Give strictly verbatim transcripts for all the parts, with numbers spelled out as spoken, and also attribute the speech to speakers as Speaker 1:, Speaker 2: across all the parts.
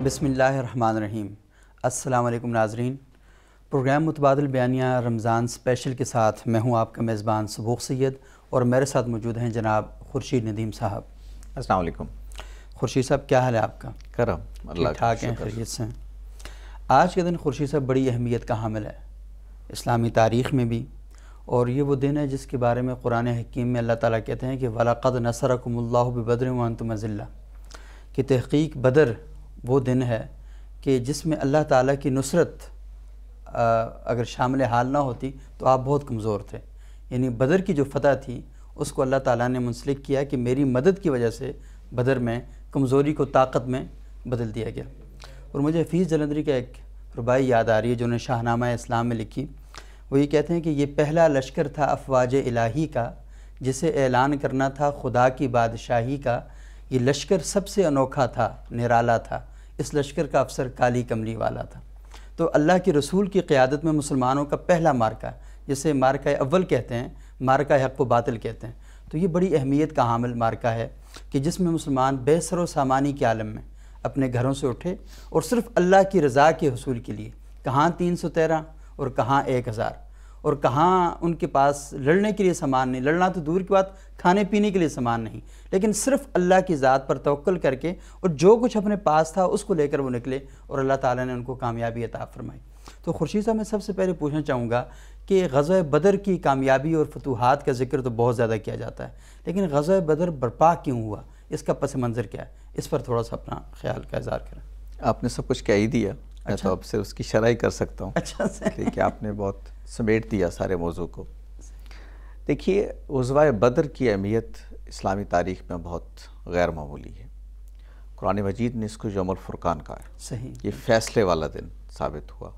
Speaker 1: بسم اللہ الرحمن الرحیم۔ السلام علیکم ناظرین، پروگرام متبادل بیانیہ رمضان اسپیشل کے ساتھ میں ہوں آپ کا میزبان سبوق سید، اور میرے ساتھ موجود ہیں جناب خورشید ندیم صاحب۔
Speaker 2: السلام علیکم
Speaker 1: خورشید صاحب، کیا حال ہے آپ کا؟
Speaker 2: کرم اللہ
Speaker 1: ٹھیک ٹھاک ہیں، خیریت سے ہیں؟ آج کے دن خورشید صاحب بڑی اہمیت کا حامل ہے اسلامی تاریخ میں بھی، اور یہ وہ دن ہے جس کے بارے میں قرآن حکیم میں اللہ تعالیٰ کہتے ہیں کہ وَلَقَدْ نَصَرَكُمُ اللَّهُ بِبَدْرٍ وَأَنْتُمْ أَذِلَّةٌ، کہ تحقیق بدر وہ دن ہے کہ جس میں اللہ تعالیٰ کی نصرت اگر شامل حال نہ ہوتی تو آپ بہت کمزور تھے۔ یعنی بدر کی جو فتح تھی اس کو اللہ تعالیٰ نے منسلک کیا کہ میری مدد کی وجہ سے بدر میں کمزوری کو طاقت میں بدل دیا گیا۔ اور مجھے حفیظ جلندری کا ایک ربائی یاد آ رہی ہے جو انہوں نے شاہنامہ اسلام میں لکھی۔ وہ یہ کہتے ہیں کہ یہ پہلا لشکر تھا افواج الہی کا، جسے اعلان کرنا تھا خدا کی بادشاہی کا، یہ لشکر سب سے انوکھا تھا، نرالا تھا، اس لشکر کا افسر کالی کملی والا تھا۔ تو اللہ کے رسول کی قیادت میں مسلمانوں کا پہلا مارکہ، جسے مارکہ اول کہتے ہیں، مارکہ حق و باطل کہتے ہیں، تو یہ بڑی اہمیت کا حامل مارکہ ہے کہ جس میں مسلمان بے سر و سامانی کے عالم میں اپنے گھروں سے اٹھے اور صرف اللہ کی رضا کے حصول کے لیے، کہاں تین سو تیرہ اور کہاں ایک ہزار، اور کہاں ان کے پاس لڑنے کے لیے سامان نہیں، لڑنا تو دور کی بات، کھانے پینے کے لیے سامان نہیں، لیکن صرف اللہ کی ذات پر توکل کر کے اور جو کچھ اپنے پاس تھا اس کو لے کر وہ نکلے، اور اللہ تعالیٰ نے ان کو کامیابی عطا فرمائی۔ تو خورشید صاحب، میں سب سے پہلے پوچھنا چاہوں گا کہ غزوہ بدر کی کامیابی اور فتوحات کا ذکر تو بہت زیادہ کیا جاتا ہے، لیکن غزوہ بدر برپا کیوں ہوا، اس کا پس منظر کیا ہے، اس پر تھوڑا سا اپنا خیال کا اظہار کریں۔
Speaker 2: آپ نے سب کچھ کہہ ہی دیا، میں تو اب سے اس کی شرح ہی کر سکتا ہوں۔
Speaker 1: اچھا سے
Speaker 2: کہ آپ نے بہت سمیٹ دیا سارے موضوع کو۔ دیکھیے، غزوہ بدر کی اہمیت اسلامی تاریخ میں بہت غیر معمولی ہے۔ قرآن مجید نے اس کو یوم الفرقان کہا ہے۔
Speaker 1: صحیح،
Speaker 2: یہ فیصلے والا دن ثابت ہوا۔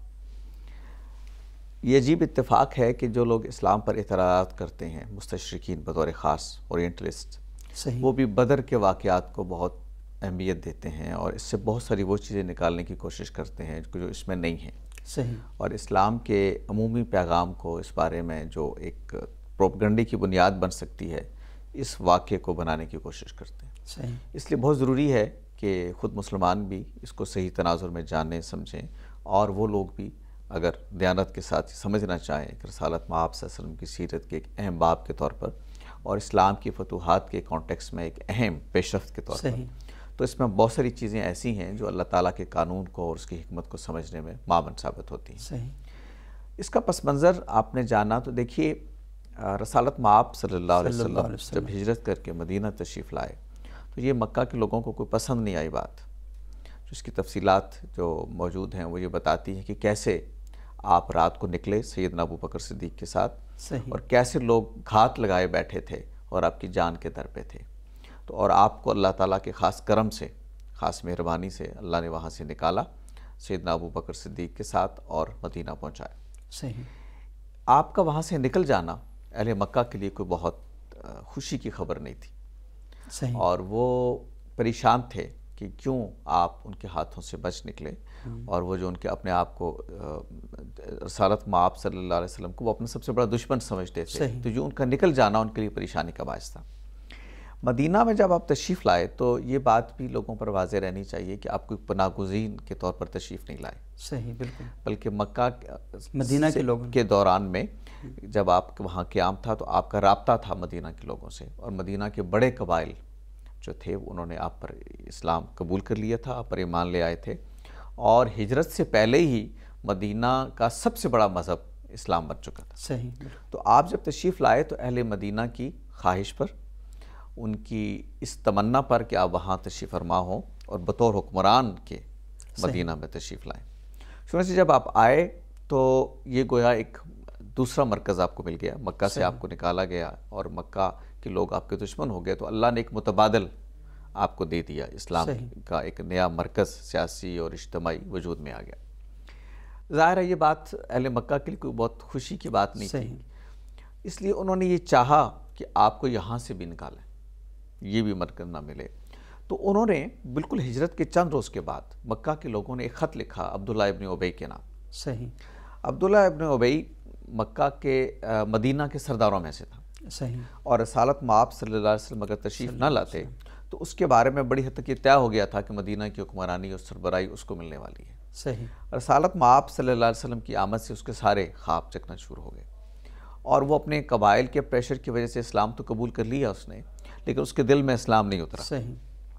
Speaker 2: یہ عجیب اتفاق ہے کہ جو لوگ اسلام پر اعتراضات کرتے ہیں، مستشرقین بطور خاص اورینٹلسٹ،
Speaker 1: صحیح،
Speaker 2: وہ بھی بدر کے واقعات کو بہت اہمیت دیتے ہیں اور اس سے بہت ساری وہ چیزیں نکالنے کی کوشش کرتے ہیں جو اس میں نہیں ہیں۔
Speaker 1: صحیح،
Speaker 2: اور اسلام کے عمومی پیغام کو اس بارے میں جو ایک پروپیگنڈے کی بنیاد بن سکتی ہے، اس واقعے کو بنانے کی کوشش کرتے ہیں۔
Speaker 1: صحیح،
Speaker 2: اس لیے بہت ضروری ہے کہ خود مسلمان بھی اس کو صحیح تناظر میں جانیں سمجھیں، اور وہ لوگ بھی اگر دیانت کے ساتھ سمجھنا چاہیں کہ رسالت مآب صلی اللہ علیہ وسلم کی سیرت کے ایک اہم باب کے طور پر اور اسلام کی فتوحات کے کانٹیکس میں ایک اہم پیش رفت کے طور پر،
Speaker 1: صحیح،
Speaker 2: تو اس میں بہت ساری چیزیں ایسی ہیں جو اللہ تعالیٰ کے قانون کو اور اس کی حکمت کو سمجھنے میں معاون ثابت ہوتی ہیں۔
Speaker 1: صحیح،
Speaker 2: اس کا پس منظر آپ نے جانا تو دیکھیے، رسالت مآب صلی اللہ علیہ
Speaker 1: صلی اللہ علیہ
Speaker 2: وسلم جب ہجرت کر کے مدینہ تشریف لائے تو یہ مکہ کے لوگوں کو کوئی پسند نہیں آئی بات۔ جو اس کی تفصیلات جو موجود ہیں وہ یہ بتاتی ہیں کہ کیسے آپ رات کو نکلے سیدنا ابو بکر صدیق کے ساتھ،
Speaker 1: صحیح،
Speaker 2: اور کیسے لوگ گھات لگائے بیٹھے تھے اور آپ کی جان کے در پہ تھے، تو اور آپ کو اللہ تعالیٰ کے خاص کرم سے، خاص مہربانی سے اللہ نے وہاں سے نکالا سیدنا ابو بکر صدیق کے ساتھ اور مدینہ پہنچایا۔
Speaker 1: صحیح،
Speaker 2: آپ کا وہاں سے نکل جانا اہل مکہ کے لیے کوئی بہت خوشی کی خبر نہیں تھی،
Speaker 1: صحیح،
Speaker 2: اور وہ پریشان تھے کہ کیوں آپ ان کے ہاتھوں سے بچ نکلے، اور وہ جو ان کے اپنے آپ کو رسالت مآب صلی اللہ علیہ وسلم کو وہ اپنا سب سے بڑا دشمن سمجھتے تھے، تو جو ان کا نکل جانا ان کے لیے پریشانی کا باعث تھا۔ مدینہ میں جب آپ تشریف لائے تو یہ بات بھی لوگوں پر واضح رہنی چاہیے کہ آپ کوئی پناہ گزین کے طور پر تشریف نہیں لائے،
Speaker 1: صحیح، بالکل،
Speaker 2: بلکہ مکہ
Speaker 1: مدینہ کے لوگوں
Speaker 2: کے دوران میں جب آپ وہاں قیام تھا تو آپ کا رابطہ تھا مدینہ کے لوگوں سے، اور مدینہ کے بڑے قبائل جو تھے انہوں نے آپ پر اسلام قبول کر لیا تھا، آپ پر ایمان لے آئے تھے، اور ہجرت سے پہلے ہی مدینہ کا سب سے بڑا مذہب اسلام بن چکا تھا۔
Speaker 1: صحیح،
Speaker 2: تو آپ جب تشریف لائے تو اہل مدینہ کی خواہش پر، ان کی اس تمنا پر کہ آپ وہاں تشریف فرما ہوں اور بطور حکمران کے مدینہ میں تشریف لائیں، چنانچہ جب آپ آئے تو یہ گویا ایک دوسرا مرکز آپ کو مل گیا، مکہ سے آپ کو نکالا گیا اور مکہ کے لوگ آپ کے دشمن ہو گئے، تو اللہ نے ایک متبادل آپ کو دے دیا، اسلام کا ایک نیا مرکز سیاسی اور اجتماعی وجود میں آ گیا۔ ظاہر ہے یہ بات اہل مکہ کے لیے کوئی بہت خوشی کی بات نہیں تھی، اس لیے انہوں نے یہ چاہا کہ آپ کو یہاں سے بھی نکالیں، یہ بھی مرکز نہ ملے، تو انہوں نے بالکل ہجرت کے چند روز کے بعد مکہ کے لوگوں نے ایک خط لکھا عبداللہ ابن ابی کے نام۔
Speaker 1: صحیح،
Speaker 2: عبداللہ ابن ابی مکہ کے مدینہ کے سرداروں میں سے تھا،
Speaker 1: صحیح،
Speaker 2: اور رسالت مآب صلی اللہ علیہ وسلم اگر تشریف نہ لاتے تو اس کے بارے میں بڑی حد تک یہ طے ہو گیا تھا کہ مدینہ کی حکمرانی اور سربراہی اس کو ملنے والی ہے۔
Speaker 1: صحیح۔
Speaker 2: رسالت مآب صلی اللہ علیہ وسلم کی آمد سے اس کے سارے خواب چکنا شروع ہو گئے، اور وہ اپنے قبائل کے پریشر کی وجہ سے اسلام تو قبول کر لیا اس نے، لیکن اس کے دل میں اسلام نہیں اترا۔
Speaker 1: صحیح۔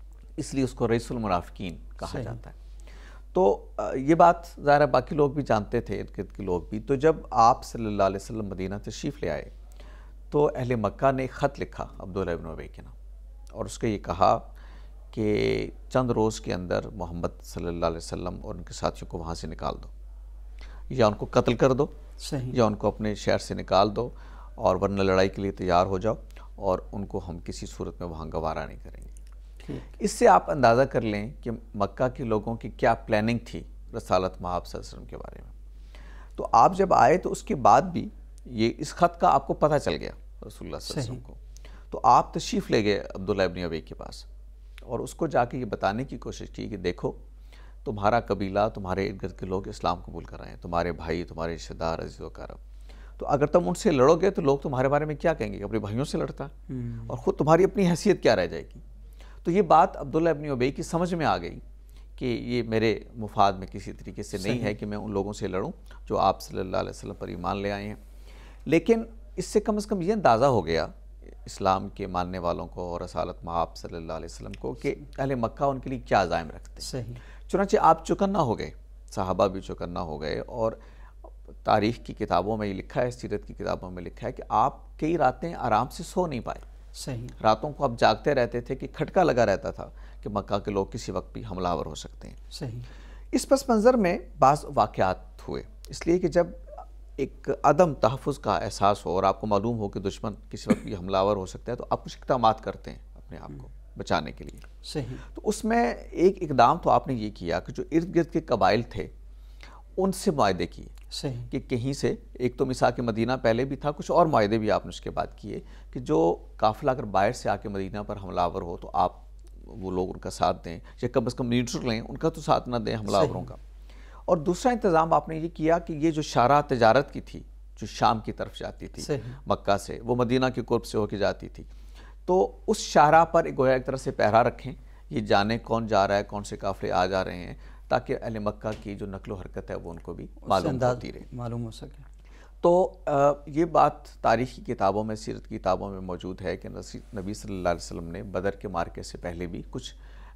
Speaker 2: اس لیے اس کو رئیس المنافقین کہا جاتا ہے۔ تو یہ بات ظاہر باقی لوگ بھی جانتے تھے، ارد گرد کے لوگ بھی۔ تو جب آپ صلی اللہ علیہ وسلم مدینہ تشریف لے آئے تو اہل مکہ نے ایک خط لکھا عبداللہ ابن ابی کے نام، اور اس کو یہ کہا کہ چند روز کے اندر محمد صلی اللہ علیہ وسلم اور ان کے ساتھیوں کو وہاں سے نکال دو، یا ان کو قتل کر دو،
Speaker 1: صحیح،
Speaker 2: یا ان کو اپنے شہر سے نکال دو، اور ورنہ لڑائی کے لیے تیار ہو جاؤ، اور ان کو ہم کسی صورت میں وہاں گوارا نہیں کریں گے۔ اس سے آپ اندازہ کر لیں کہ مکہ کے لوگوں کی کیا پلاننگ تھی رسالت مآب صلی اللہ علیہ وسلم کے بارے میں۔ تو آپ جب آئے تو اس کے بعد بھی یہ اس خط کا آپ کو پتہ چل گیا رسول اللہ صلی اللہ علیہ وسلم کو، تو آپ تشریف لے گئے عبداللہ ابن ابی کے پاس، اور اس کو جا کے یہ بتانے کی کوشش کی کہ دیکھو تمہارا قبیلہ، تمہارے ارد گرد کے لوگ اسلام قبول کر رہے ہیں، تمہارے بھائی، تمہارے رشتہ دار، عزیز و اقارب، تو اگر تم ان سے لڑو گے تو لوگ تمہارے بارے میں کیا کہیں گے کہ اپنے بھائیوں سے لڑتا ہے، اور خود تمہاری اپنی حیثیت کیا رہ جائے گی۔ تو یہ بات عبداللہ ابن ابی کی سمجھ میں آ گئی کہ یہ میرے مفاد میں کسی طریقے سے نہیں ہے کہ میں ان لوگوں سے لڑوں جو آپ صلی اللہ علیہ وسلم پر ایمان لے آئے ہیں، لیکن اس سے کم از کم یہ اندازہ ہو گیا اسلام کے ماننے والوں کو اور رسالت مآب صلی اللہ علیہ وسلم کو کہ اہل مکہ ان کے لیے کیا عزائم رکھتے ہیں۔
Speaker 1: صحیح۔
Speaker 2: چنانچہ آپ چوکنا ہو گئے، صحابہ بھی چوکنا ہو گئے، اور تاریخ کی کتابوں میں یہ لکھا ہے، سیرت کی کتابوں میں لکھا ہے کہ آپ کئی راتیں آرام سے سو نہیں پائے۔
Speaker 1: صحیح۔
Speaker 2: راتوں کو آپ جاگتے رہتے تھے کہ کھٹکا لگا رہتا تھا کہ مکہ کے لوگ کسی وقت بھی حملہ آور ہو سکتے ہیں۔
Speaker 1: صحیح۔
Speaker 2: اس پس منظر میں بعض واقعات ہوئے، اس لیے کہ جب ایک عدم تحفظ کا احساس ہو اور آپ کو معلوم ہو کہ دشمن کسی وقت بھی حملہ آور ہو سکتا ہے، تو آپ کچھ اقدامات کرتے ہیں اپنے آپ کو بچانے کے لیے۔
Speaker 1: صحیح۔
Speaker 2: تو اس میں ایک اقدام تو آپ نے یہ کیا کہ جو ارد گرد کے قبائل تھے ان سے معاہدے کیے،
Speaker 1: صحیح،
Speaker 2: کہ کہیں سے، ایک تو میثاق مدینہ پہلے بھی تھا، کچھ اور معاہدے بھی آپ نے اس کے بعد کیے کہ جو قافلہ اگر باہر سے آ کے مدینہ پر حملہ آور ہو تو آپ وہ لوگ ان کا ساتھ دیں، یا کم از کم نیوٹرل لیں، ان کا تو ساتھ نہ دیں حملہ آوروں کا۔ اور دوسرا انتظام آپ نے یہ کیا کہ یہ جو شاہراہ تجارت کی تھی جو شام کی طرف جاتی تھی مکہ سے، وہ مدینہ کے قرب سے ہو کے جاتی تھی، تو اس شاہراہ پر گویا ایک طرح سے پہرا رکھیں، یہ جانے کون جا رہا ہے، کون سے قافلے آ جا رہے ہیں، تاکہ اہل مکہ کی جو نقل و حرکت ہے وہ ان کو بھی معلوم ہوتی رہے،
Speaker 1: معلوم ہو سکے۔
Speaker 2: تو یہ بات تاریخی کتابوں میں، سیرت کی کتابوں میں موجود ہے کہ نبی صلی اللہ علیہ وسلم نے بدر کے معرکے سے پہلے بھی کچھ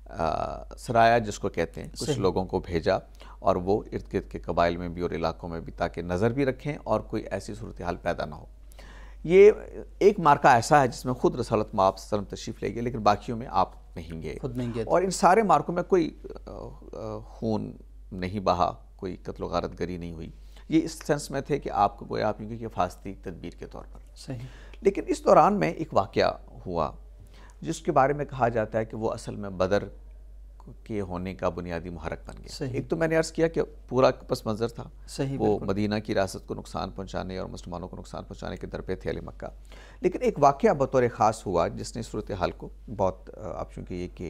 Speaker 2: سرایا جس کو کہتے ہیں، کچھ لوگوں کو بھیجا، اور وہ ارد گرد کے قبائل میں بھی اور علاقوں میں بھی، تاکہ نظر بھی رکھیں اور کوئی ایسی صورتحال پیدا نہ ہو۔ یہ ایک مارکہ ایسا ہے جس میں خود رسالت مآب صلی اللہ علیہ وسلم تشریف لے گئے، لیکن باقیوں میں آپ نہیں گئے،
Speaker 1: خود نہیں گئے،
Speaker 2: اور ان سارے مارکوں میں کوئی خون نہیں بہا، کوئی قتل و غارت گری نہیں ہوئی۔ یہ اس سینس میں تھے کہ آپ کو گویا آپ کی حفاظتی تدبیر کے طور پر۔
Speaker 1: صحیح۔
Speaker 2: لیکن اس دوران میں ایک واقعہ ہوا جس کے بارے میں کہا جاتا ہے کہ وہ اصل میں بدر کے ہونے کا بنیادی محرک بن گیا۔ ایک تو میں نے عرض کیا کہ پورا پس منظر تھا،
Speaker 1: صحیح،
Speaker 2: وہ مدینہ کی ریاست کو نقصان پہنچانے اور مسلمانوں کو نقصان پہنچانے کے در پہ تھے اہل مکہ، لیکن ایک واقعہ بطور خاص ہوا جس نے صورتحال کو بہت، آپ چونکہ یہ کہ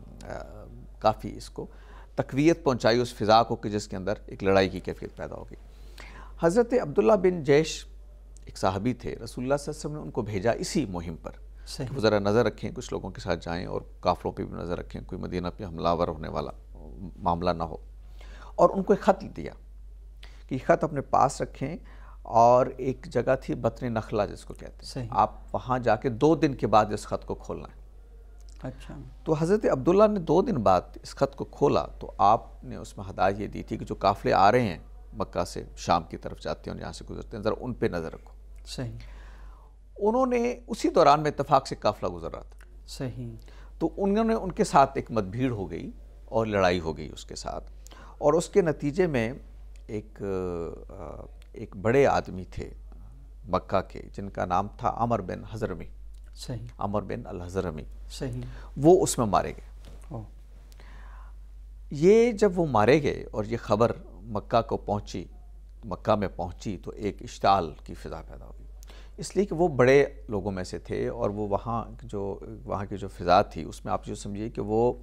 Speaker 2: کافی اس کو تقویت پہنچائی اس فضا کو کہ جس کے اندر ایک لڑائی کی کیفیت پیدا ہو گئی۔ حضرت عبداللہ بن جیش ایک صحابی تھے، رسول اللہ صلی اللہ علیہ وسلم نے ان کو بھیجا اسی مہم پر کہ وہ ذرا نظر رکھیں، کچھ لوگوں کے ساتھ جائیں اور قافلوں پہ بھی نظر رکھیں، کوئی مدینہ پہ حملہ آور ہونے والا معاملہ نہ ہو، اور ان کو ایک خط دیا کہ یہ خط اپنے پاس رکھیں، اور ایک جگہ تھی بطن نخلہ جس کو کہتے ہیں، آپ وہاں جا کے دو دن کے بعد اس خط کو کھولنا ہے۔
Speaker 1: اچھا۔ تو
Speaker 2: حضرت عبداللہ نے دو دن بعد اس خط کو کھولا تو آپ نے اس میں ہدایت یہ دی تھی کہ جو قافلے آ رہے ہیں مکہ سے شام کی طرف جاتے ہیں اور یہاں سے گزرتے ہیں، ذرا ان پہ نظر رکھو۔
Speaker 1: صحیح۔
Speaker 2: انہوں نے اسی دوران میں اتفاق سے قافلہ گزر رہا تھا۔
Speaker 1: صحیح۔
Speaker 2: تو انہوں نے ان کے ساتھ ایک مد بھیڑ ہو گئی اور لڑائی ہو گئی اس کے ساتھ، اور اس کے نتیجے میں ایک ایک بڑے آدمی تھے مکہ کے جن کا نام تھا عمر بن حضرمی۔
Speaker 1: صحیح۔
Speaker 2: عمر بن الحضرمی۔
Speaker 1: صحیح۔
Speaker 2: وہ اس میں مارے گئے۔ یہ جب وہ مارے گئے اور یہ خبر مکہ کو پہنچی، مکہ میں پہنچی، تو ایک اشتعال کی فضا پیدا ہوئی، اس لیے کہ وہ بڑے لوگوں میں سے تھے، اور وہ وہاں جو وہاں کی جو فضا تھی اس میں آپ جو سمجھیے کہ وہ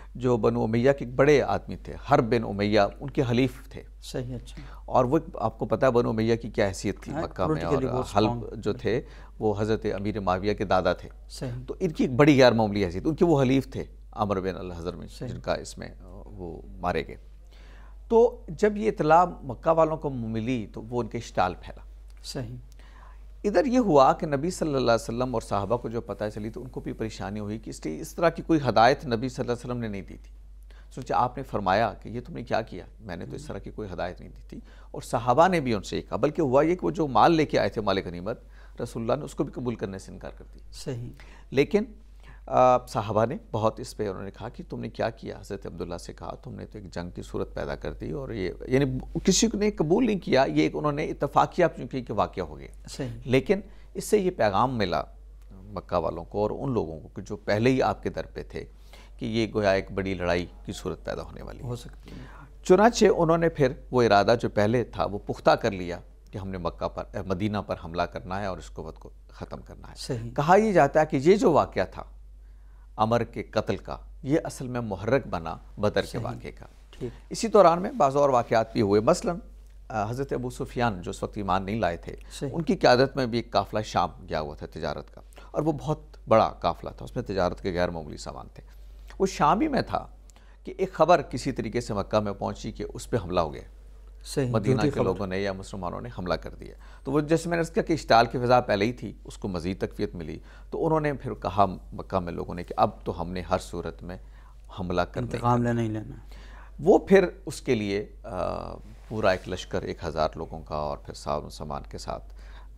Speaker 2: جو بنو امیہ کے ایک بڑے آدمی تھے، حرب بن امیہ ان کے حلیف تھے.
Speaker 1: صحیح. اچھا.
Speaker 2: اور وہ آپ کو پتہ ہے بنو امیہ کی کیا حیثیت تھی مکہ میں، اور حلب جو تھے وہ حضرت امیر معاویہ کے دادا تھے.
Speaker 1: صحیح.
Speaker 2: تو ان کی ایک بڑی غیر معمولی حیثیت، ان کے وہ حلیف تھے عمر بن الحضرمی جن کا اس میں وہ مارے گئے. تو جب یہ اطلاع مکہ والوں کو ملی تو وہ ان کے اشتعال پھیلا.
Speaker 1: صحیح.
Speaker 2: ادھر یہ ہوا کہ نبی صلی اللہ علیہ وسلم اور صحابہ کو جو پتہ چلی تو ان کو بھی پریشانی ہوئی کہ اس طرح کی کوئی ہدایت نبی صلی اللہ علیہ وسلم نے نہیں دی تھی. سوچا آپ نے فرمایا کہ یہ تم نے کیا کیا، میں نے تو اس طرح کی کوئی ہدایت نہیں دی تھی. اور صحابہ نے بھی ان سے کہا، بلکہ ہوا یہ کہ وہ جو مال لے کے آئے تھے، مال غنیمت، رسول اللہ نے اس کو بھی قبول کرنے سے انکار کر دیا.
Speaker 1: صحیح.
Speaker 2: لیکن صحابہ نے بہت اس پہ انہوں نے کہا کہ تم نے کیا کیا. حضرت عبداللہ سے کہا تم نے تو ایک جنگ کی صورت پیدا کر دی، اور یہ یعنی کسی نے قبول نہیں کیا، یہ ایک انہوں نے اتفاقیہ چونکہ کہ واقعہ ہو گیا.
Speaker 1: صحیح.
Speaker 2: لیکن اس سے یہ پیغام ملا مکہ والوں کو اور ان لوگوں کو جو پہلے ہی آپ کے در پہ تھے کہ یہ گویا ایک بڑی لڑائی کی صورت پیدا ہونے والی
Speaker 1: ہو سکتی ہے.
Speaker 2: چنانچہ انہوں نے پھر وہ ارادہ جو پہلے تھا وہ پختہ کر لیا کہ ہم نے مکہ پر مدینہ پر حملہ کرنا ہے اور اس قوت کو ختم کرنا ہے.
Speaker 1: صحیح.
Speaker 2: کہا یہ جاتا ہے کہ یہ جو واقعہ تھا عمر کے قتل کا، یہ اصل میں محرک بنا بدر کے واقعے کا. اسی دوران میں بعض اور واقعات بھی ہوئے. مثلا حضرت ابو سفیان جو اس وقت ایمان نہیں لائے تھے، ان کی قیادت میں بھی ایک قافلہ شام گیا ہوا تھا تجارت کا، اور وہ بہت بڑا قافلہ تھا، اس میں تجارت کے غیر معمولی سامان تھے. وہ شام ہی میں تھا کہ ایک خبر کسی طریقے سے مکہ میں پہنچی کہ اس پہ حملہ ہو گیا. مدینہ کے لوگوں نے یا مسلمانوں نے حملہ کر دیا. تو وہ جیسے میں نے اس کا کہ اشتعال کی فضا پہلے ہی تھی، اس کو مزید تقویت ملی. تو انہوں نے پھر کہا مکہ میں لوگوں نے کہ اب تو ہم نے ہر صورت میں حملہ کرنا،
Speaker 1: انتقام لینا ہی لینا.
Speaker 2: وہ پھر اس کے لیے پورا ایک لشکر ایک ہزار لوگوں کا اور پھر ساز و سامان کے ساتھ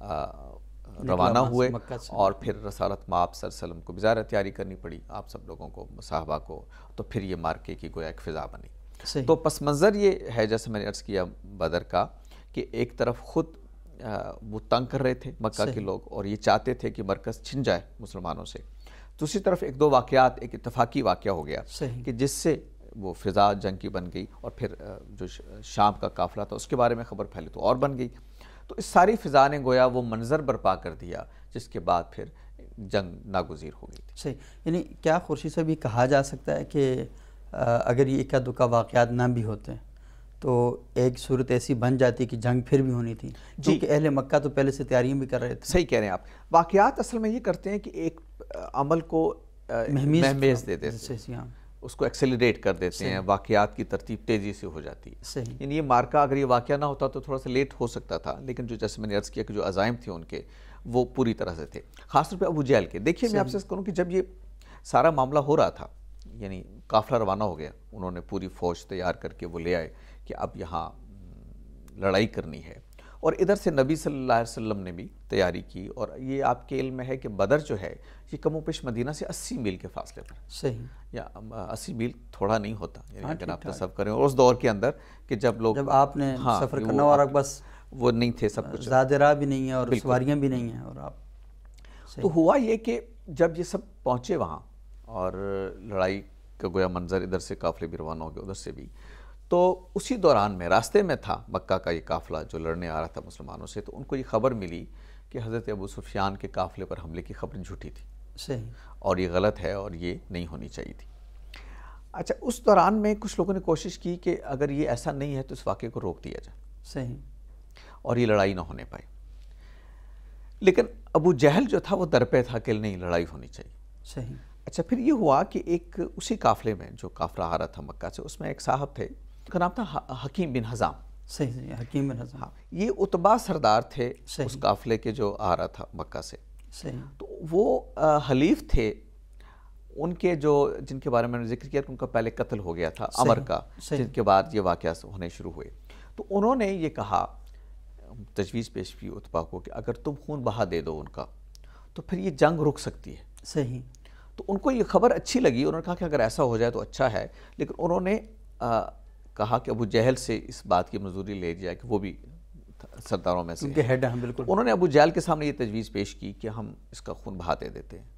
Speaker 2: روانہ ہوئے. اور پھر رسالت مآب صلی اللہ علیہ وسلم کو بظاہر تیاری کرنی پڑی، آپ سب لوگوں کو، صحابہ کو. تو پھر یہ مارکے کی گویا ایک فضا بنی. تو پس منظر یہ ہے جیسے میں نے عرض کیا بدر کا کہ ایک طرف خود وہ تنگ کر رہے تھے مکہ کے لوگ اور یہ چاہتے تھے کہ مرکز چھن جائے مسلمانوں سے. دوسری طرف ایک دو واقعات، ایک اتفاقی واقعہ ہو گیا کہ جس سے وہ فضا جنگ کی بن گئی، اور پھر جو شام کا قافلہ تھا اس کے بارے میں خبر پھیلی تو اور بن گئی. تو اس ساری فضا نے گویا وہ منظر برپا کر دیا جس کے بعد پھر جنگ ناگزیر ہو گئی تھی.
Speaker 1: صحیح. یعنی کیا خورشید صاحب یہ کہا جا سکتا ہے کہ اگر یہ اکا دکا واقعات نہ بھی ہوتے تو ایک صورت ایسی بن جاتی کہ جنگ پھر بھی ہونی تھی، کیونکہ اہل مکہ تو پہلے سے تیاریاں بھی کر رہے تھے.
Speaker 2: صحیح کہہ رہے ہیں آپ. واقعات اصل میں یہ کرتے ہیں کہ ایک عمل کو مہمیز دے دیتے ہیں، اس کو ایکسیلریٹ کر دیتے ہیں، واقعات کی ترتیب تیزی سے ہو جاتی ہے.
Speaker 1: صحیح.
Speaker 2: یعنی یہ مارکہ اگر یہ واقعہ نہ ہوتا تو تھوڑا سا لیٹ ہو سکتا تھا، لیکن جو جیسے میں نے عرض کیا کہ جو عزائم تھے ان کے وہ پوری طرح سے تھے، خاص طور پہ ابو جہل کے. دیکھیے میں آپ سے کہوں کہ جب یہ سارا معاملہ ہو رہا تھا، یعنی قافلہ روانہ ہو گیا، انہوں نے پوری فوج تیار کر کے وہ لے آئے کہ اب یہاں لڑائی کرنی ہے. اور ادھر سے نبی صلی اللہ علیہ وسلم نے بھی تیاری کی. اور یہ آپ کے علم میں ہے کہ بدر جو ہے یہ کم و بیش مدینہ سے اسی میل کے فاصلے پر.
Speaker 1: صحیح.
Speaker 2: یا اسی میل تھوڑا نہیں ہوتا، یعنی اگر آپ تصور کریں اور اس دور کے اندر کہ جب لوگ
Speaker 1: جب آپ نے سفر کرنا اور بس
Speaker 2: وہ نہیں تھے، سب کچھ
Speaker 1: زیادہ راہ بھی نہیں ہے اور سواریاں بھی نہیں ہیں. اور آپ
Speaker 2: تو ہوا یہ کہ جب یہ سب پہنچے وہاں اور لڑائی کا گویا منظر ادھر سے قافلے بھی روانہ ہو گئے ادھر سے بھی، تو اسی دوران میں راستے میں تھا مکہ کا یہ قافلہ جو لڑنے آ رہا تھا مسلمانوں سے. تو ان کو یہ خبر ملی کہ حضرت ابو سفیان کے قافلے پر حملے کی خبر جھوٹی تھی.
Speaker 1: صحیح.
Speaker 2: اور یہ غلط ہے اور یہ نہیں ہونی چاہیے تھی. اچھا، اس دوران میں کچھ لوگوں نے کوشش کی کہ اگر یہ ایسا نہیں ہے تو اس واقعے کو روک دیا جائے.
Speaker 1: صحیح.
Speaker 2: اور یہ لڑائی نہ ہونے پائے. لیکن ابو جہل جو تھا وہ در پہ تھا کہ نہیں، لڑائی ہونی چاہیے.
Speaker 1: صحیح.
Speaker 2: اچھا، پھر یہ ہوا کہ ایک اسی قافلے میں جو قافلہ آ رہا تھا مکہ سے، اس میں ایک صاحب تھے، ان کا نام تھا حکیم بن حزام.
Speaker 1: صحیح صحیح حکیم بن حزام.
Speaker 2: ہاں، یہ اتبا سردار تھے اس قافلے کے جو آ رہا تھا مکہ سے.
Speaker 1: صحیح.
Speaker 2: تو وہ حلیف تھے ان کے جو جن کے بارے میں نے ذکر کیا کہ ان کا پہلے قتل ہو گیا تھا عمر کا، جن کے بعد یہ واقعہ ہونے شروع ہوئے. تو انہوں نے یہ کہا، تجویز پیش کی اتبا کو کہ اگر تم خون بہا دے دو ان کا تو پھر یہ جنگ رک سکتی ہے.
Speaker 1: صحیح.
Speaker 2: تو ان کو یہ خبر اچھی لگی. انہوں نے کہا کہ اگر ایسا ہو جائے تو اچھا ہے، لیکن انہوں نے کہا کہ ابو جہل سے اس بات کی منظوری لے جائے کہ وہ بھی سرداروں میں سے
Speaker 1: ہیڈ ہیں. بالکل.
Speaker 2: انہوں نے ابو جہل کے سامنے یہ تجویز پیش کی کہ ہم اس کا خون بہا دے دیتے ہیں.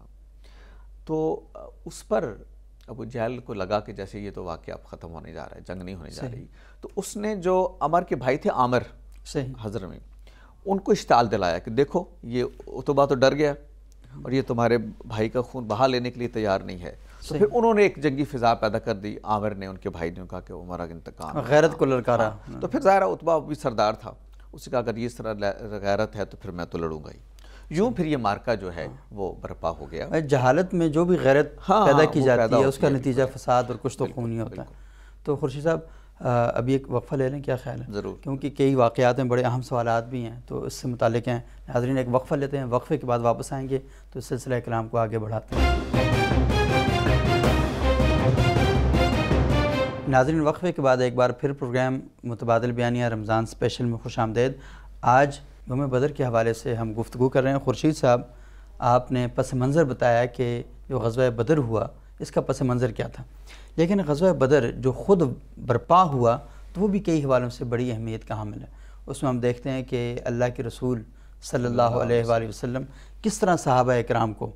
Speaker 2: تو اس پر ابو جہل کو لگا کہ جیسے یہ تو واقعہ اب ختم ہونے جا رہا ہے، جنگ نہیں ہونے جا رہی. تو اس نے جو عمر کے بھائی تھے عامر حضرمی، ان کو اشتعال دلایا کہ دیکھو یہ اتبا تو ڈر گیا اور یہ تمہارے بھائی کا خون بہا لینے کے لیے تیار نہیں ہے. تو پھر انہوں نے ایک جنگی فضا پیدا کر دی. عامر نے ان کے بھائی نے کہا کہ وہ ہمارا انتقام,
Speaker 1: غیرت کو للکارا.
Speaker 2: تو پھر ظاہر عتبہ بھی سردار تھا, اس نے کہا اگر یہ اس طرح غیرت ہے تو پھر میں تو لڑوں گا ہی. یوں پھر یہ مارکا جو ہے وہ برپا ہو گیا.
Speaker 1: جہالت میں جو بھی غیرت پیدا کی جاتی ہے اس کا نتیجہ فساد اور کچھ تو خون ہی ہوتا ہے. تو خورشید صاحب ابھی ایک وقفہ لے لیں, کیا خیال ہے؟
Speaker 2: ضرور,
Speaker 1: کیونکہ کئی واقعات ہیں, بڑے اہم سوالات بھی ہیں تو اس سے متعلق ہیں. ناظرین ایک وقفہ لیتے ہیں, وقفے کے بعد واپس آئیں گے تو اس سلسلہ کلام کو آگے بڑھاتے ہیں. ناظرین وقفے کے بعد ایک بار پھر پروگرام متبادل بیانیہ رمضان اسپیشل میں خوش آمدید. آج یوم بدر کے حوالے سے ہم گفتگو کر رہے ہیں. خورشید صاحب آپ نے پس منظر بتایا کہ جو غزوہ بدر ہوا اس کا پس منظر کیا تھا, لیکن غزوہ بدر جو خود برپا ہوا تو وہ بھی کئی حوالوں سے بڑی اہمیت کا حامل ہے. اس میں ہم دیکھتے ہیں کہ اللہ کے رسول صلی اللہ علیہ وآلہ وسلم کس طرح صحابہ اکرام کو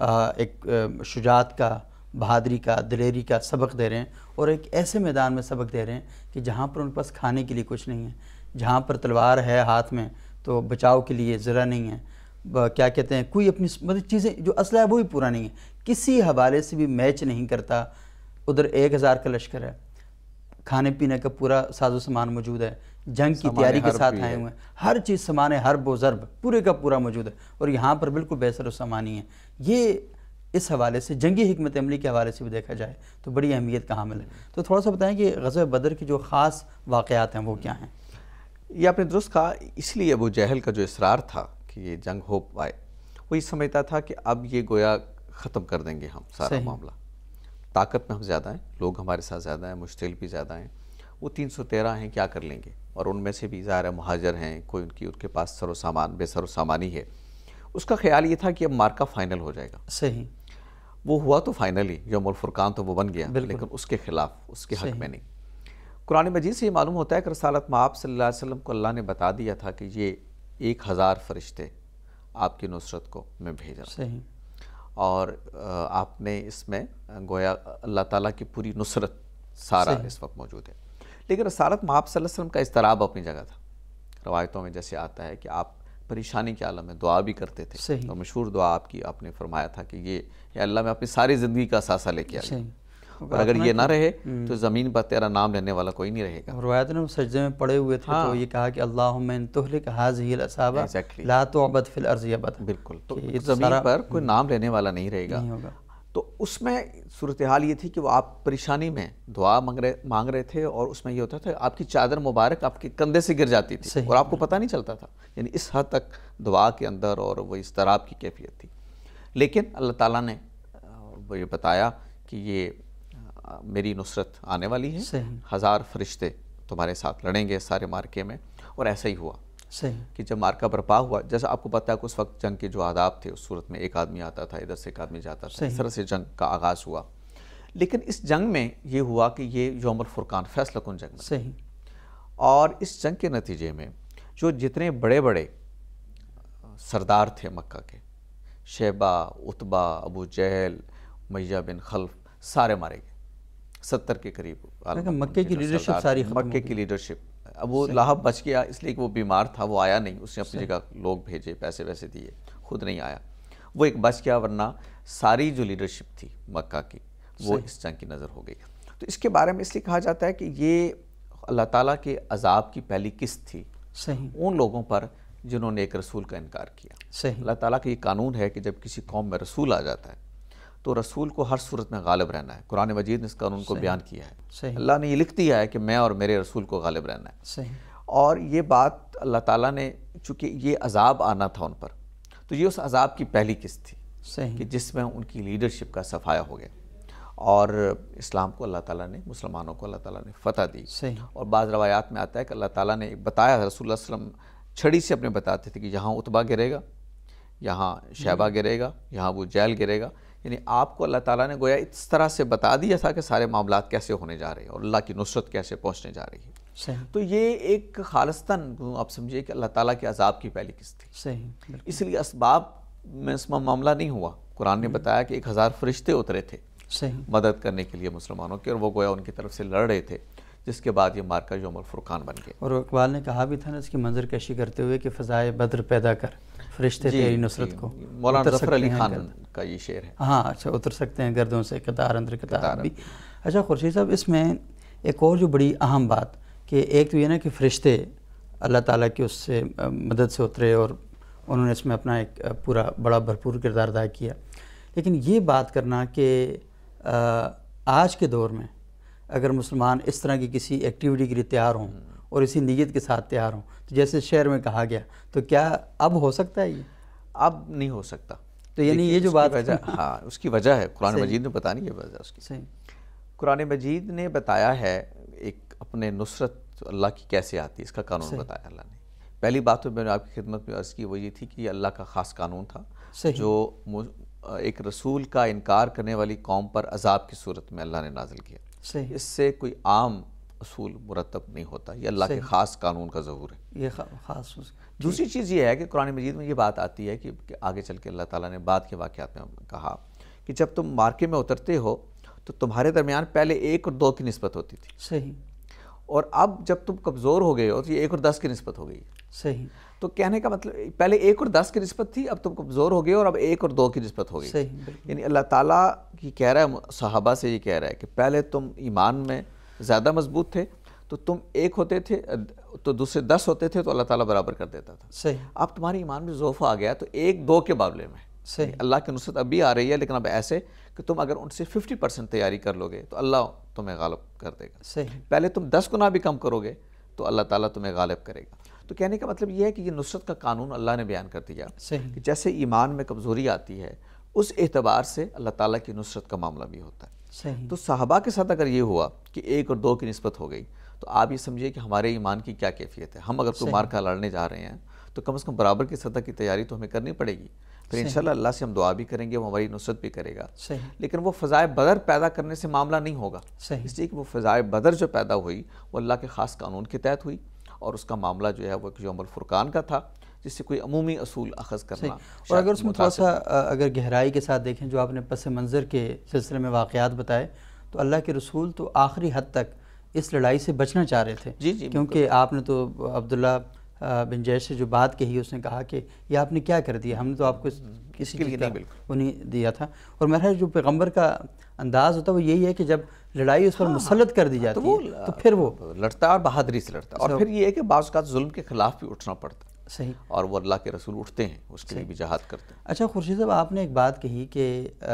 Speaker 1: ایک شجاعت کا, بہادری کا, دلیری کا سبق دے رہے ہیں, اور ایک ایسے میدان میں سبق دے رہے ہیں کہ جہاں پر ان کے پاس کھانے کے لیے کچھ نہیں ہے, جہاں پر تلوار ہے ہاتھ میں تو بچاؤ کے لیے ذرا نہیں ہے, کیا کہتے ہیں کوئی اپنی مطلب چیزیں جو اسلحہ ہے وہ بھی پورا نہیں ہے, کسی حوالے سے بھی میچ نہیں کرتا. ادھر ایک ہزار کا لشکر ہے, کھانے پینے کا پورا ساز و سامان موجود ہے, جنگ کی تیاری کے ساتھ آئے ہوئے ہیں, ہر چیز سامان حرب و ضرب پورے کا پورا موجود ہے, اور یہاں پر بالکل بے سر و سامانی ہے. یہ اس حوالے سے جنگی حکمت عملی کے حوالے سے بھی دیکھا جائے تو بڑی اہمیت کا حامل ہے. تو تھوڑا سا بتائیں کہ غزوہ بدر کی جو خاص واقعات ہیں وہ کیا ہیں؟
Speaker 2: یہ آپ نے درست کہا. اس لیے ابو جہل کا جو اصرار تھا کہ یہ جنگ ہو پائے, وہ یہ سمجھتا تھا کہ اب یہ گویا ختم کر دیں گے ہم سارا معاملہ. طاقت میں ہم زیادہ ہیں, لوگ ہمارے ساتھ زیادہ ہیں, مشتعل بھی زیادہ ہیں, وہ تین سو تیرہ ہیں, کیا کر لیں گے, اور ان میں سے بھی ظاہر مہاجر ہیں, کوئی ان کی ان کے پاس سر و سامان بے سر و سامانی ہے. اس کا خیال یہ تھا کہ اب مارکا فائنل ہو جائے گا.
Speaker 1: صحیح,
Speaker 2: وہ ہوا تو فائنلی یوم الفرقان تو وہ بن گیا, لیکن اس کے خلاف, اس کے حق میں نہیں. قرآن مجید سے یہ معلوم ہوتا ہے کہ رسالت مآب صلی اللہ علیہ وسلم کو اللہ نے بتا دیا تھا کہ یہ ایک ہزار فرشتے آپ کی نصرت کو میں بھیج رہا ہوں, اور آپ نے اس میں گویا اللہ تعالیٰ کی پوری نصرت سارا اس وقت موجود ہے. لیکن رسالت مآب صلی اللہ علیہ وسلم کا اضطراب اپنی جگہ تھا. روایتوں میں جیسے آتا ہے کہ آپ پریشانی کے عالم میں دعا بھی کرتے تھے, اور مشہور دعا آپ کی آپ نے فرمایا تھا کہ یہ یا اللہ میں اپنی ساری زندگی کا اثاثہ لے کے آیا, اور اگر یہ نہ رہے تو زمین پر تیرا نام لینے والا کوئی نہیں رہے گا.
Speaker 1: روایت نے سجدے میں پڑے ہوئے تھے تو یہ کہا کہ اللہم ان تہلک هذه العصابہ لا تعبد فی الارض ابدا.
Speaker 2: بالکل, تو زمین پر کوئی نام لینے والا نہیں رہے گا. تو اس میں صورتحال یہ تھی کہ وہ آپ پریشانی میں دعا مانگ رہے مانگ رہے تھے, اور اس میں یہ ہوتا تھا آپ کی چادر مبارک آپ کے کندھے سے گر جاتی تھی اور آپ کو پتہ نہیں چلتا تھا. یعنی اس حد تک دعا کے اندر اور وہ اضطراب کی کیفیت تھی. لیکن اللہ تعالیٰ نے وہ یہ بتایا کہ یہ میری نصرت آنے والی ہے, ہزار فرشتے تمہارے ساتھ لڑیں گے سارے مارکے میں. اور ایسا ہی ہوا کہ جب مارکا برپا ہوا, جیسا آپ کو پتہ ہے کہ اس وقت جنگ کے جو آداب تھے, اس صورت میں ایک آدمی آتا تھا, ادھر سے ایک آدمی جاتا تھا, اس طرح سے جنگ کا آغاز ہوا. لیکن اس جنگ میں یہ ہوا کہ یہ یوم الفرقان فیصلہ کن جنگ میں, اور اس جنگ کے نتیجے میں جو جتنے بڑے بڑے سردار تھے مکہ کے, شیبہ, عتبہ, ابو جہل, امیہ بن خلف, سارے مارے گئے. ستر کے قریب
Speaker 1: مکے کی لیڈرشپ ساری
Speaker 2: مکے کی لیڈرشپ. ابو لہب بچ گیا اس لیے کہ وہ بیمار تھا, وہ آیا نہیں, اس نے اپنی جگہ لوگ بھیجے, پیسے ویسے دیے, خود نہیں آیا, وہ ایک بچ گیا. ورنہ ساری جو لیڈرشپ تھی مکہ کی وہ اس جنگ کی نظر ہو گئی. تو اس کے بارے میں اس لیے کہا جاتا ہے کہ یہ اللہ تعالیٰ کے عذاب کی پہلی قسط تھی ان لوگوں پر جنہوں نے ایک رسول کا انکار کیا. اللہ تعالیٰ کا یہ قانون ہے کہ جب کسی قوم میں رسول آ جاتا ہے تو رسول کو ہر صورت میں غالب رہنا ہے. قرآن مجید نے اس قانون کو بیان کیا ہے. اللہ نے یہ لکھ دیا ہے کہ میں اور میرے رسول کو غالب رہنا ہے. اور یہ بات اللہ تعالیٰ نے, چونکہ یہ عذاب آنا تھا ان پر, تو یہ اس عذاب کی پہلی قسط تھی کہ جس میں ان کی لیڈرشپ کا صفایا ہو گیا, اور اسلام کو اللہ تعالیٰ نے, مسلمانوں کو اللہ تعالیٰ نے فتح دی. اور بعض روایات میں آتا ہے کہ اللہ تعالیٰ نے بتایا, رسول اللہ صلی اللہ علیہ وسلم چھڑی سے اپنے بتاتے تھے کہ یہاں عتبہ گرے گا, یہاں شیبہ گرے گا, یہاں ابو جہل گرے گا. یعنی آپ کو اللہ تعالیٰ نے گویا اس طرح سے بتا دیا تھا کہ سارے معاملات کیسے ہونے جا رہے ہیں اور اللہ کی نصرت کیسے پہنچنے جا رہی ہے. تو یہ ایک خالصتاً آپ سمجھیے کہ اللہ تعالیٰ کے عذاب کی پہلی قسط تھی. اس لیے اسباب میں اس میں معاملہ نہیں ہوا. قرآن نے بتایا کہ ایک ہزار فرشتے اترے تھے مدد کرنے کے لیے مسلمانوں کے, اور وہ گویا ان کی طرف سے لڑ رہے تھے, جس کے بعد یہ مارکا یوم الفرقان بن گیا.
Speaker 1: اور اقبال نے کہا بھی تھا نا اس کی منظر کشی کرتے ہوئے کہ فضائے بدر پیدا کر فرشتے تیری نصرت کو
Speaker 2: مولانا ظفر علی خان کا یہ شعر ہے.
Speaker 1: ہاں اچھا اتر سکتے ہیں گردوں سے قطار اندر قطار بھی. اچھا خورشید صاحب اس میں ایک اور جو بڑی اہم بات کہ ایک تو یہ نا کہ فرشتے اللہ تعالیٰ کی اس سے مدد سے اترے اور انہوں نے اس میں اپنا ایک پورا بڑا بھرپور کردار ادا کیا. لیکن یہ بات کرنا کہ آج کے دور میں اگر مسلمان اس طرح کی کسی ایکٹیویٹی کے لیے تیار ہوں اور اسی نیت کے ساتھ تیار ہوں تو جیسے شعر میں کہا گیا تو کیا اب ہو سکتا ہے؟ یہ
Speaker 2: اب نہیں ہو سکتا.
Speaker 1: تو یعنی یہ جو بات
Speaker 2: وجہ ہاں اس کی وجہ ہے قرآن مجید نے بتانی ہے وجہ اس کی.
Speaker 1: صحیح.
Speaker 2: قرآن مجید نے بتایا ہے ایک اپنے نصرت اللہ کی کیسے آتی ہے اس کا قانون بتایا اللہ نے. پہلی بات تو میں نے آپ کی خدمت میں عرض کی وہ یہ تھی کہ یہ اللہ کا خاص قانون تھا جو ایک رسول کا انکار کرنے والی قوم پر عذاب کی صورت میں اللہ نے نازل کیا.
Speaker 1: صحیح.
Speaker 2: اس سے کوئی عام اصول مرتب نہیں ہوتا, یہ اللہ کے خاص قانون کا ظہور ہے.
Speaker 1: یہ خاص.
Speaker 2: دوسری چیز یہ ہے کہ قرآن مجید میں یہ بات آتی ہے کہ آگے چل کے اللہ تعالیٰ نے بعد کے واقعات میں کہا کہ جب تم مارکے میں اترتے ہو تو تمہارے درمیان پہلے ایک اور دو کی نسبت ہوتی تھی.
Speaker 1: صحیح.
Speaker 2: اور اب جب تم کمزور ہو گئے ہو تو یہ ایک اور دس کی نسبت ہو گئی.
Speaker 1: صحیح.
Speaker 2: تو کہنے کا مطلب پہلے ایک اور دس کی نسبت تھی, اب تم کمزور ہو گئے اور اب ایک اور دو کی نسبت ہو گئی.
Speaker 1: صحیح.
Speaker 2: یعنی اللہ تعالیٰ کی کہہ رہا ہے صحابہ سے, یہ کہہ رہا ہے کہ پہلے تم ایمان میں زیادہ مضبوط تھے تو تم ایک ہوتے تھے تو دوسرے دس ہوتے تھے تو اللہ تعالیٰ برابر کر دیتا تھا.
Speaker 1: صحیح.
Speaker 2: اب تمہارے ایمان میں ضعف آ گیا تو ایک دو کے مقابلے میں
Speaker 1: صحیح
Speaker 2: اللہ کی نصرت اب بھی آ رہی ہے, لیکن اب ایسے کہ تم اگر ان سے ففٹی پرسنٹ تیاری کر لو گے تو اللہ تمہیں غالب کر دے گا.
Speaker 1: صحیح.
Speaker 2: پہلے تم دس گنا بھی کم کرو گے تو اللہ تعالیٰ تمہیں غالب کرے گا. تو کہنے کا مطلب یہ ہے کہ یہ نصرت کا قانون اللہ نے بیان کر دیا کہ جیسے ایمان میں کمزوری آتی ہے اس اعتبار سے اللہ تعالیٰ کی نصرت کا معاملہ بھی ہوتا ہے.
Speaker 1: صحیح.
Speaker 2: تو صحابہ کے ساتھ اگر یہ ہوا کہ ایک اور دو کی نسبت ہو گئی تو آپ یہ سمجھیے کہ ہمارے ایمان کی کیا کیفیت ہے. ہم اگر کوئی مارکا لڑنے جا رہے ہیں تو کم از کم برابر کی سطح کی تیاری تو ہمیں کرنی پڑے گی. پھر انشاءاللہ اللہ سے ہم دعا بھی کریں گے, وہ ہماری نصرت بھی کرے گا. لیکن وہ فضائے بدر پیدا کرنے سے معاملہ نہیں ہوگا, اس لیے کہ وہ فضائے بدر جو پیدا ہوئی وہ اللہ کے خاص قانون کے تحت ہوئی اور اس کا معاملہ جو ہے وہ یوم الفرقان کا تھا جس سے کوئی عمومی اصول اخذ کرنا.
Speaker 1: اور اگر اس میں تھوڑا سا اگر گہرائی کے ساتھ دیکھیں جو آپ نے پس منظر کے سلسلے میں واقعات بتائے تو اللہ کے رسول تو آخری حد تک اس لڑائی سے بچنا چاہ رہے تھے.
Speaker 2: جی جی
Speaker 1: کیونکہ آپ نے تو عبداللہ بن جیش سے جو بات کہی اس نے کہا کہ یہ آپ نے کیا کر دیا, ہم نے تو آپ کو کسی کے لیے وہ نہیں دیا تھا. اور میرا جو پیغمبر کا انداز ہوتا ہے وہ یہی ہے کہ جب لڑائی اس پر مسلط کر دی جاتی ہے تو پھر وہ
Speaker 2: لڑتا ہے اور بہادری سے لڑتا ہے. اور پھر یہ ہے کہ بعض اوقات ظلم کے خلاف بھی اٹھنا پڑتا ہے.
Speaker 1: صحیح.
Speaker 2: اور وہ اللہ کے رسول اٹھتے ہیں, اس کے لیے بھی جہاد کرتے ہیں.
Speaker 1: اچھا خورشید صاحب آپ نے ایک بات کہی کہ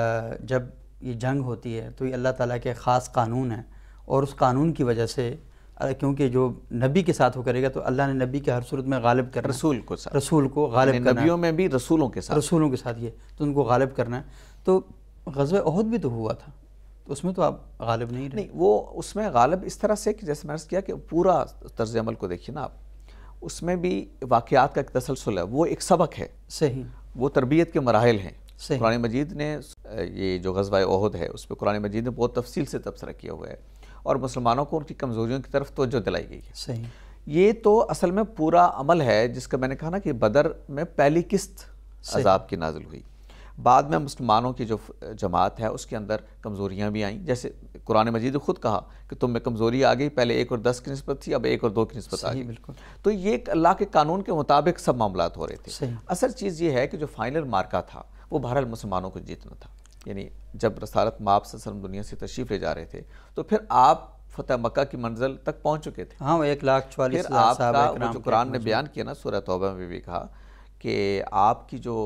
Speaker 1: جب یہ جنگ ہوتی ہے تو یہ اللہ تعالیٰ کے خاص قانون ہے اور اس قانون کی وجہ سے کیونکہ جو نبی کے ساتھ وہ کرے گا تو اللہ نے نبی کے ہر صورت میں غالب کرنا,
Speaker 2: رسول کو
Speaker 1: رسول کو غالب کرنا,
Speaker 2: نبیوں میں بھی رسولوں کے ساتھ
Speaker 1: رسولوں کے ساتھ یہ تو ان کو غالب کرنا ہے. تو غزوہ احد بھی تو ہوا تھا تو اس میں تو آپ غالب نہیں رہے.
Speaker 2: نہیں, وہ اس میں غالب اس طرح سے کہ جیسے میں نے کیا کہ پورا طرز عمل کو دیکھیے نا آپ, اس میں بھی واقعات کا ایک تسلسل ہے, وہ ایک سبق ہے.
Speaker 1: صحیح.
Speaker 2: وہ تربیت کے مراحل ہیں.
Speaker 1: صحیح.
Speaker 2: قرآن مجید نے یہ جو غزوہ احد ہے اس پہ قرآن مجید نے بہت تفصیل سے تبصرہ کیا ہوا ہے اور مسلمانوں کو ان کی کمزوریوں کی طرف توجہ دلائی گئی ہے.
Speaker 1: صحیح.
Speaker 2: یہ تو اصل میں پورا عمل ہے جس کا میں نے کہا نا کہ بدر میں پہلی قسط عذاب کی نازل ہوئی. بعد میں مسلمانوں کی جو جماعت ہے اس کے اندر کمزوریاں بھی آئیں, جیسے قرآن مجید نے خود کہا کہ تم میں کمزوری آ گئی, پہلے ایک اور دس کی نسبت تھی اب ایک اور دو کی نسبت آ گئی.
Speaker 1: بالکل.
Speaker 2: تو یہ اللہ کے قانون کے مطابق سب معاملات ہو رہے تھے.
Speaker 1: صحیح.
Speaker 2: اصل چیز یہ ہے کہ جو فائنل مارکا تھا وہ بہرحال مسلمانوں کو جیتنا تھا. یعنی جب رسالت مآب صلی اللہ علیہ وسلم دنیا سے تشریف لے جا رہے تھے تو پھر آپ فتح مکہ کی منزل تک پہنچ چکے تھے.
Speaker 1: ہاں, وہ ایک لاکھ چوالیس
Speaker 2: پھر آپ کا جو قرآن نے بیان کیا نا سورہ توبہ میں بھی کہا کہ آپ کی جو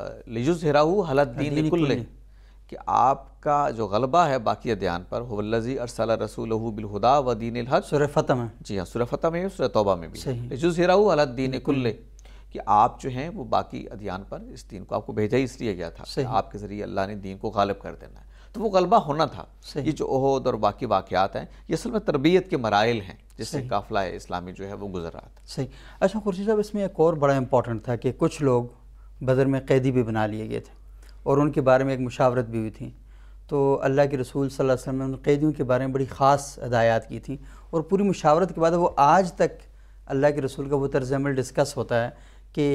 Speaker 2: لیجزہرہ علی الدین کلہ, کہ آپ کا جو غلبہ ہے باقی ادیان پر, هو الذی ارسل رسولہ بالہدی ودین الحق.
Speaker 1: سورہ فتح میں.
Speaker 2: جی ہاں, سورہ فتح میں, سورہ توبہ میں بھی لیجزہرہ علی الدین کلہ, کہ آپ جو ہیں وہ باقی ادیان پر اس دین کو آپ کو بھیجا ہی اس لیے گیا تھا کہ آپ کے ذریعے اللہ نے دین کو غالب کر دینا ہے. تو وہ غلبہ ہونا تھا. یہ جو احد اور باقی واقعات ہیں یہ اصل میں تربیت کے مراحل ہیں جس سے قافلہ اسلامی جو ہے وہ گزر رہا تھا.
Speaker 1: صحیح. اچھا خورشید صاحب اس میں ایک اور بڑا امپورٹنٹ تھا کہ کچھ لوگ بدر میں قیدی بھی بنا لیے گئے تھے اور ان کے بارے میں ایک مشاورت بھی ہوئی تھی. تو اللہ کے رسول صلی اللہ علیہ وسلم نے ان قیدیوں کے بارے میں بڑی خاص ہدایات کی تھیں اور پوری مشاورت کے بعد وہ آج تک اللہ کے رسول کا وہ طرز عمل ڈسکس ہوتا ہے کہ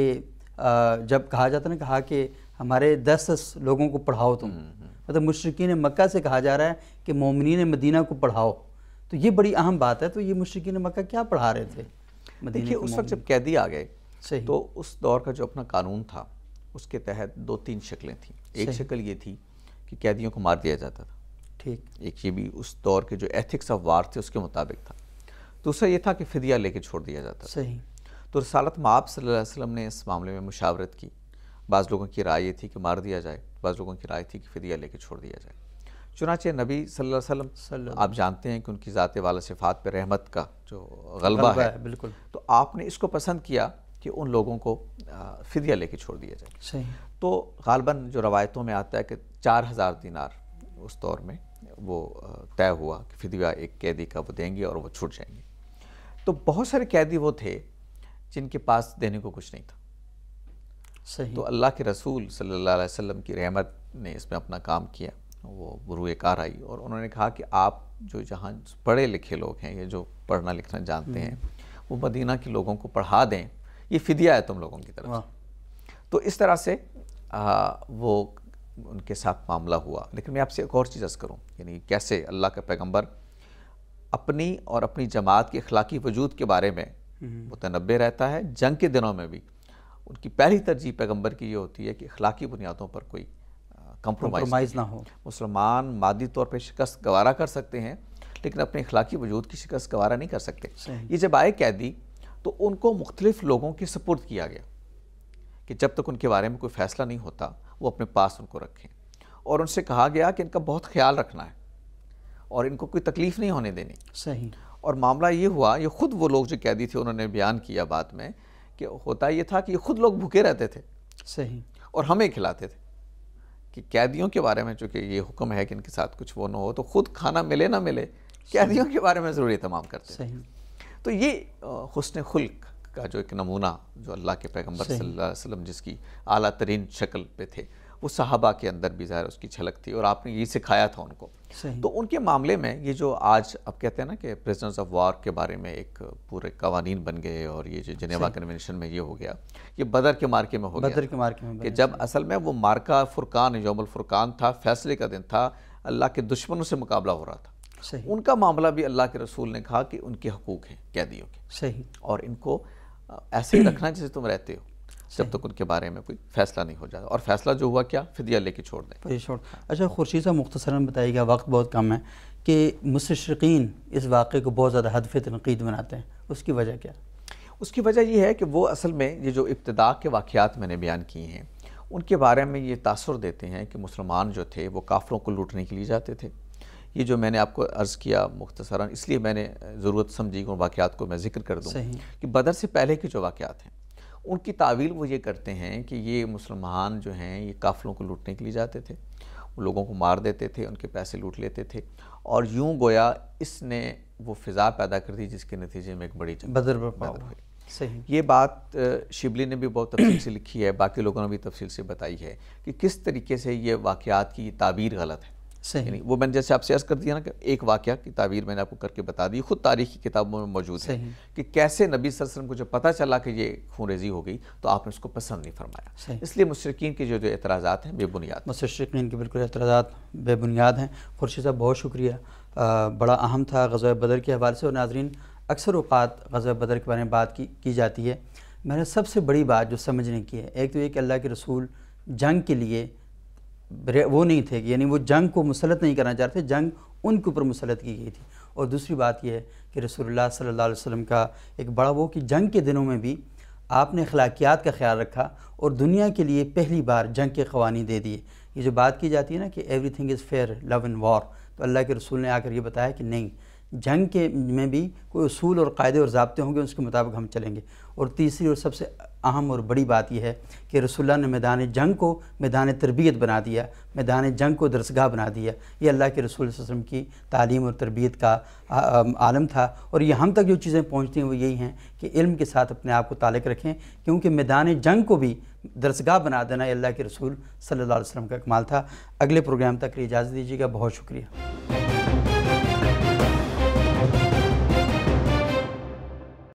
Speaker 1: جب کہا جاتا ہے نا, کہا کہ ہمارے دس دس لوگوں کو پڑھاؤ تم, مطلب مشرکین مکہ سے کہا جا رہا ہے کہ مومنین مدینہ کو پڑھاؤ. تو یہ بڑی اہم بات ہے. تو یہ مشرکین مکہ کیا پڑھا رہے تھے مدینہ
Speaker 2: دیکھیے
Speaker 1: کو؟
Speaker 2: اس وقت جب قیدی آ گئے
Speaker 1: صحیح.
Speaker 2: تو اس دور کا جو اپنا قانون تھا اس کے تحت دو تین شکلیں تھیں. ایک
Speaker 1: صحیح.
Speaker 2: شکل یہ تھی کہ قیدیوں کو مار دیا جاتا تھا.
Speaker 1: ٹھیک.
Speaker 2: ایک یہ بھی اس دور کے جو ایتھکس آف وار تھے اس کے مطابق تھا. دوسرا یہ تھا کہ فدیہ لے کے چھوڑ دیا جاتا تھا.
Speaker 1: صحیح.
Speaker 2: تو رسالت مآب صلی اللہ علیہ وسلم نے اس معاملے میں مشاورت کی. بعض لوگوں کی رائے یہ تھی کہ مار دیا جائے، بعض لوگوں کی رائے تھی کہ فدیہ لے کے چھوڑ دیا جائے. چنانچہ نبی صلی اللہ علیہ وسلم آپ جانتے ہیں کہ ان کی ذات والا صفات پہ رحمت کا جو غلبہ ہے،
Speaker 1: بالکل،
Speaker 2: تو آپ نے اس کو پسند کیا کہ ان لوگوں کو فدیہ لے کے چھوڑ دیا جائے.
Speaker 1: صحیح.
Speaker 2: تو غالباً جو روایتوں میں آتا ہے کہ چار ہزار دینار اس دور میں وہ طے ہوا کہ فدیہ ایک قیدی کا وہ دیں گے اور وہ چھوٹ جائیں گے. تو بہت سارے قیدی وہ تھے جن کے پاس دینے کو کچھ نہیں تھا.
Speaker 1: صحیح.
Speaker 2: تو اللہ کے رسول صلی اللہ علیہ وسلم کی رحمت نے اس میں اپنا کام کیا. وہ بروئے کار آئی اور انہوں نے کہا کہ آپ جو جہاں پڑھے لکھے لوگ ہیں یا جو پڑھنا لکھنا جانتے ہیں وہ مدینہ کے لوگوں کو پڑھا دیں، یہ فدیہ ہے تم لوگوں کی طرف سے. تو اس طرح سے وہ ان کے ساتھ معاملہ ہوا. لیکن میں آپ سے ایک اور چیز عرض کروں، یعنی کیسے اللہ کا پیغمبر اپنی اور اپنی جماعت کے اخلاقی وجود کے بارے میں متنبہ رہتا ہے. جنگ کے دنوں میں بھی ان کی پہلی ترجیح پیغمبر کی یہ ہوتی ہے کہ اخلاقی بنیادوں پر کوئی کمپرومائز
Speaker 1: نہ ہو.
Speaker 2: مسلمان مادی طور پہ شکست گوارا کر سکتے ہیں لیکن اپنے اخلاقی وجود کی شکست گوارا نہیں کر سکتے. یہ جب آئے قیدی تو ان کو مختلف لوگوں کے سپرد کیا گیا کہ جب تک ان کے بارے میں کوئی فیصلہ نہیں ہوتا وہ اپنے پاس ان کو رکھیں، اور ان سے کہا گیا کہ ان کا بہت خیال رکھنا ہے اور ان کو کوئی تکلیف نہیں ہونے دینی.
Speaker 1: صحیح.
Speaker 2: اور معاملہ یہ ہوا، یہ خود وہ لوگ جو قیدی تھے انہوں نے بیان کیا بعد میں کہ ہوتا یہ تھا کہ یہ خود لوگ بھوکے رہتے تھے.
Speaker 1: صحیح.
Speaker 2: اور ہمیں کھلاتے تھے کہ قیدیوں کے بارے میں چونکہ یہ حکم ہے کہ ان کے ساتھ کچھ وہ نہ ہو تو خود کھانا ملے نہ ملے قیدیوں کے بارے میں ضروری تمام کرتے.
Speaker 1: صحیح.
Speaker 2: تو یہ حسن خلق کا جو ایک نمونہ جو اللہ کے پیغمبر صلی اللہ علیہ وسلم جس کی اعلیٰ ترین شکل پہ تھے وہ صحابہ کے اندر بھی ظاہر اس کی جھلک تھی اور آپ نے یہ سکھایا تھا ان کو.
Speaker 1: صحیح.
Speaker 2: تو ان کے معاملے میں یہ جو آج اب کہتے ہیں نا کہ پریزنرز آف وار کے بارے میں ایک پورے قوانین بن گئے اور یہ جو جنیوا کنونشن میں یہ ہو گیا، یہ بدر کے مارکے میں ہو گیا.
Speaker 1: بدر کے مارکے میں
Speaker 2: کہ جب اصل میں وہ مارکہ فرقان یوم الفرقان تھا، فیصلے کا دن تھا، اللہ کے دشمنوں سے مقابلہ ہو رہا تھا.
Speaker 1: صحیح.
Speaker 2: ان کا معاملہ بھی اللہ کے رسول نے کہا کہ ان کے حقوق ہیں قیدیوں کے.
Speaker 1: صحیح.
Speaker 2: اور ان کو ایسے ہی رکھنا جیسے تم رہتے ہو جب تک ان کے بارے میں کوئی فیصلہ نہیں ہو جاتا. اور فیصلہ جو ہوا کیا؟ فدیہ لے کے چھوڑ دیں.
Speaker 1: چھوڑ. اچھا خورشید صاحب مختصراً بتائیے گا، وقت بہت کم ہے، کہ مستشرقین اس واقعے کو بہت زیادہ ہدف تنقید بناتے ہیں، اس کی وجہ کیا؟
Speaker 2: اس کی وجہ یہ ہے کہ وہ اصل میں یہ جو ابتدا کے واقعات میں نے بیان کیے ہیں ان کے بارے میں یہ تاثر دیتے ہیں کہ مسلمان جو تھے وہ کافروں کو لوٹنے کے لیے جاتے تھے. یہ جو میں نے آپ کو عرض کیا مختصراً اس لیے میں نے ضرورت سمجھی کہ ان واقعات کو میں ذکر کر دوں کہ بدر سے پہلے کے جو واقعات ہیں ان کی تعویل وہ یہ کرتے ہیں کہ یہ مسلمان جو ہیں یہ کافروں کو لوٹنے کے لیے جاتے تھے، وہ لوگوں کو مار دیتے تھے، ان کے پیسے لوٹ لیتے تھے، اور یوں گویا اس نے وہ فضا پیدا کر دی جس کے نتیجے میں ایک بڑی جنگ
Speaker 1: بدر
Speaker 2: بدر ہوئی.
Speaker 1: صحیح.
Speaker 2: یہ بات شبلی نے بھی بہت تفصیل سے لکھی ہے، باقی لوگوں نے بھی تفصیل سے بتائی ہے کہ کس طریقے سے یہ واقعات کی تعبیر غلط ہے.
Speaker 1: صحیح.
Speaker 2: وہ میں نے جیسے آپ سے عرض کر دیا نا کہ ایک واقعہ کی تعبیر میں نے آپ کو کر کے بتا دی، خود تاریخی کتابوں میں موجود ہے کہ کیسے نبی صلی اللہ علیہ وسلم کو جب پتہ چلا کہ یہ خون ریزی ہو گئی تو آپ نے اس کو پسند نہیں فرمایا. اس لیے مشرکین کے جو جو اعتراضات ہیں بے بنیاد.
Speaker 1: مشرکین کے بالکل اعتراضات بے بنیاد ہیں. خورشید صاحب بہت شکریہ، بڑا اہم تھا غزوہ بدر کے حوالے سے. اور ناظرین اکثر اوقات غزوہ بدر کے بارے میں بات کی کی جاتی ہے، میں نے سب سے بڑی بات جو سمجھنے کی ہے ایک تو یہ کہ اللہ کے رسول جنگ کے لیے وہ نہیں تھے، یعنی وہ جنگ کو مسلط نہیں کرنا چاہتے، جنگ ان کے اوپر مسلط کی گئی تھی. اور دوسری بات یہ ہے کہ رسول اللہ صلی اللہ علیہ وسلم کا ایک بڑا وہ کہ جنگ کے دنوں میں بھی آپ نے اخلاقیات کا خیال رکھا اور دنیا کے لیے پہلی بار جنگ کے قوانین دے دیے. یہ جو بات کی جاتی ہے نا کہ everything is fair love and war, تو اللہ کے رسول نے آ کر یہ بتایا کہ نہیں، جنگ کے میں بھی کوئی اصول اور قاعدے اور ضابطے ہوں گے، اس کے مطابق ہم چلیں گے. اور تیسری اور سب سے اہم اور بڑی بات یہ ہے کہ رسول اللہ نے میدان جنگ کو میدان تربیت بنا دیا، میدان جنگ کو درسگاہ بنا دیا. یہ اللہ کے رسول صلی اللہ علیہ وسلم کی تعلیم اور تربیت کا عالم تھا. اور یہ ہم تک جو چیزیں پہنچتی ہیں وہ یہی ہیں کہ علم کے ساتھ اپنے آپ کو تعلق رکھیں، کیونکہ میدان جنگ کو بھی درسگاہ بنا دینا یہ اللہ کے رسول صلی اللہ علیہ وسلم کا کمال تھا. اگلے پروگرام تک اجازت دیجیے گا. بہت شکریہ.